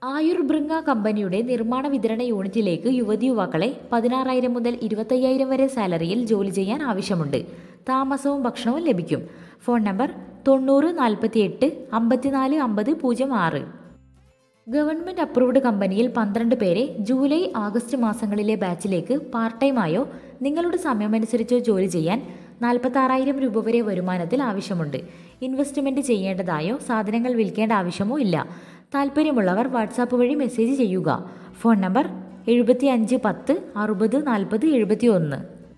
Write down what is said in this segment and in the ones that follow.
ആയുർബൃംഗ കമ്പനിയുടെ നിർമ്മാണ വിതരണ യൂണിറ്റിലേക്ക് യുവതിയുവാക്കളെ 16,000 മുതൽ 25,000 വരെ സാലറിയിൽ ജോലി ചെയ്യാൻ ആവശ്യമുണ്ട്. താമസവും ഭക്ഷണവും ലഭിക്കും. Phone number 90 48 54 50 06. ഗവൺമെൻറ് അപ്രൂവ്ഡ് കമ്പനിയിൽ 12 പേരെ ജൂലൈ ആഗസ്റ്റ് മാസങ്ങളിലെ ബാച്ചിലേക്ക് പാർട്ട് ടൈമായോ നിങ്ങളുടെ സമയമനുസരിച്ചോ ജോലി ചെയ്യാൻ 46,000 രൂപ വരെ വരുമാനത്തിൽ ആവശ്യമുണ്ട്. ഇൻവെസ്റ്റ്മെൻറ്റ് ചെയ്യേണ്ടതായോ സാധനങ്ങൾ വിൽക്കേണ്ട ആവശ്യമോ ഇല്ല. താല്പര്യമുള്ളവർ വാട്സാപ്പ് വഴി മെസ്സേജ് ചെയ്യുക. Phone number 75 10 60 40 71.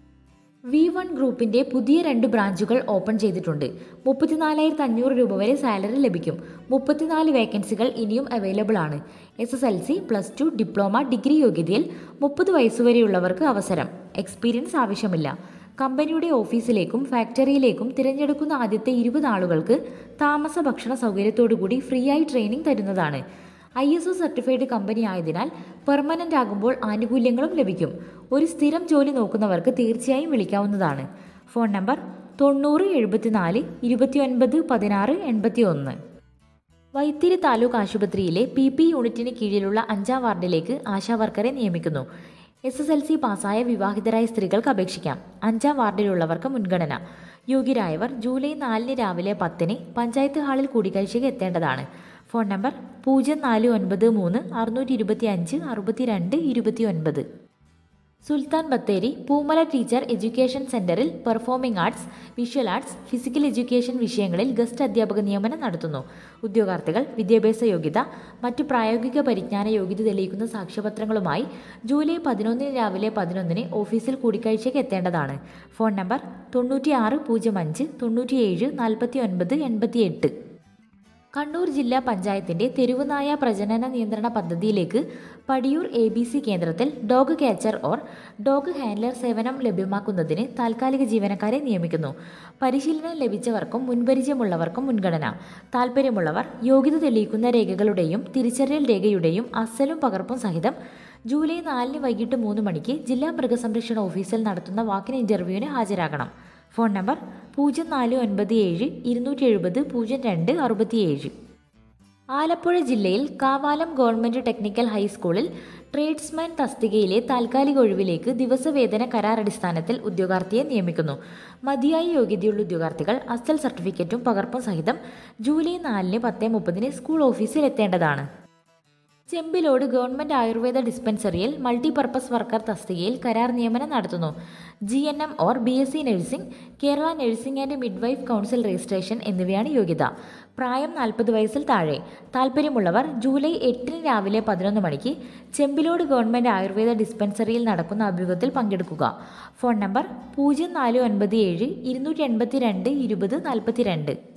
V1 ഗ്രൂപ്പിൻ്റെ പുതിയ 2 ബ്രാഞ്ചുകൾ ഓപ്പൺ ചെയ്തിട്ടുണ്ട്. 34,500 രൂപ വരെ സാലറി ലഭിക്കും. 34 വേക്കൻസികൾ ഇനിയും അവൈലബിൾ ആണ്. SSLC, +2, ഡിപ്ലോമ, ഡിഗ്രി യോഗ്യതയിൽ 30 വയസ്സുവരെയുള്ളവർക്ക് അവസരം. എക്സ്പീരിയൻസ് ആവശ്യമില്ല. കമ്പനിയുടെ ഓഫീസിലേക്കും ഫാക്ടറിയിലേക്കും തിരഞ്ഞെടുക്കുന്ന ആദ്യത്തെ 20 ആളുകൾക്ക് താമസ ഭക്ഷണ സൗകര്യത്തോടുകൂടി ഫ്രീ ആയി ട്രെയിനിങ് തരുന്നതാണ്. ISO സർട്ടിഫൈഡ് കമ്പനി ആയതിനാൽ പെർമനൻ്റ് ആകുമ്പോൾ ആനുകൂല്യങ്ങളും ലഭിക്കും. ഒരു സ്ഥിരം ജോലി നോക്കുന്നവർക്ക് തീർച്ചയായും വിളിക്കാവുന്നതാണ്. Phone number 90 74 29 16 81. വൈത്തിരി താലൂക്ക് ആശുപത്രിയിലെ PP യൂണിറ്റിന് കീഴിലുള്ള 5ാം വാർഡിലേക്ക് ആശാവർക്കറെ നിയമിക്കുന്നു. SSLC പാസ്സായ വിവാഹിതരായ സ്ത്രീകൾക്ക് അപേക്ഷിക്കാം. 5ാം വാർഡിലുള്ളവർക്ക് മുൻഗണന. യോഗ്യരായവർ ജൂലൈ 4 രാവിലെ 10 പഞ്ചായത്ത് ഹാളിൽ കൂടിക്കാഴ്ചയ്ക്ക് എത്തേണ്ടതാണ്. Phone number 0493 625 62 29. Sultan Bathery Poomala teacher education സെന്ററിൽ performing arts, visual arts, physical education വിഷയങ്ങളിൽ ഗസ്റ്റ് അധ്യാപക നിയമനം നടത്തുന്നു. ഉദ്യോഗാർത്ഥികൾ വിദ്യാഭ്യാസ യോഗ്യത, മറ്റു പ്രായോഗിക പരിജ്ഞാന യോഗ്യത തെളിയിക്കുന്ന സാക്ഷ്യപത്രങ്ങളുമായി ജൂലൈ 11 രാവിലെ 11 ഓഫീസിൽ കൂടിക്കാഴ്ചയ്ക്ക് എത്തേണ്ടതാണ്. Phone number 96 05 97 49 88. കണ്ണൂർ ജില്ലാ പഞ്ചായത്തിൻ്റെ തെരുവുനായ പ്രജനന നിയന്ത്രണ പദ്ധതിയിലേക്ക് പടിയൂർ ABC കേന്ദ്രത്തിൽ dog catcher or dog handler സേവനം ലഭ്യമാക്കുന്നതിന് താൽക്കാലിക ജീവനക്കാരെ നിയമിക്കുന്നു. പരിശീലനം ലഭിച്ചവർക്കും മുൻപരിചയമുള്ളവർക്കും മുൻഗണന. താൽപ്പര്യമുള്ളവർ യോഗ്യത തെളിയിക്കുന്ന രേഖകളുടെയും തിരിച്ചറിയൽ രേഖയുടെയും അസലും പകർപ്പും സഹിതം ജൂലൈ 4 വൈകിട്ട് 3 മണിക്ക് ജില്ലാ മൃഗസംരക്ഷണ ഓഫീസിൽ നടത്തുന്ന വാക്കിൻ ഇൻ്റർവ്യൂവിന് ഹാജരാകണം. Phone number 0497 270 02 67. ആലപ്പുഴ ജില്ലയിൽ കാവാലം ഗവൺമെൻറ് ടെക്നിക്കൽ ഹൈസ്കൂളിൽ ട്രേഡ്സ്മാൻ തസ്തികയിലെ താൽക്കാലിക ഒഴിവിലേക്ക് ദിവസവേതന കരാറടിസ്ഥാനത്തിൽ ഉദ്യോഗാർത്ഥിയെ നിയമിക്കുന്നു. മതിയായ യോഗ്യതയുള്ള ഉദ്യോഗാർത്ഥികൾ അസൽ സർട്ടിഫിക്കറ്റും പകർപ്പും സഹിതം ജൂലൈ 4 10:30 സ്കൂൾ ഓഫീസിൽ എത്തേണ്ടതാണ്. ചെമ്പിലോട് ഗവൺമെൻറ് ആയുർവേദ ഡിസ്പെൻസറിയിൽ മൾട്ടിപർപ്പസ് വർക്കർ തസ്തികയിൽ കരാർ നിയമനം നടത്തുന്നു. GNM or BSc nursing, Kerala nursing and midwife council registration എന്നിവയാണ് യോഗ്യത. പ്രായം 40 വയസ്സിൽ താഴെ. താൽപ്പര്യമുള്ളവർ ജൂലൈ 8 രാവിലെ 11 മണിക്ക് ചെമ്പിലോട് ഗവൺമെൻറ് ആയുർവേദ ഡിസ്പെൻസറിയിൽ നടക്കുന്ന അഭിമുഖത്തിൽ പങ്കെടുക്കുക. Phone number 0497 282 20 42.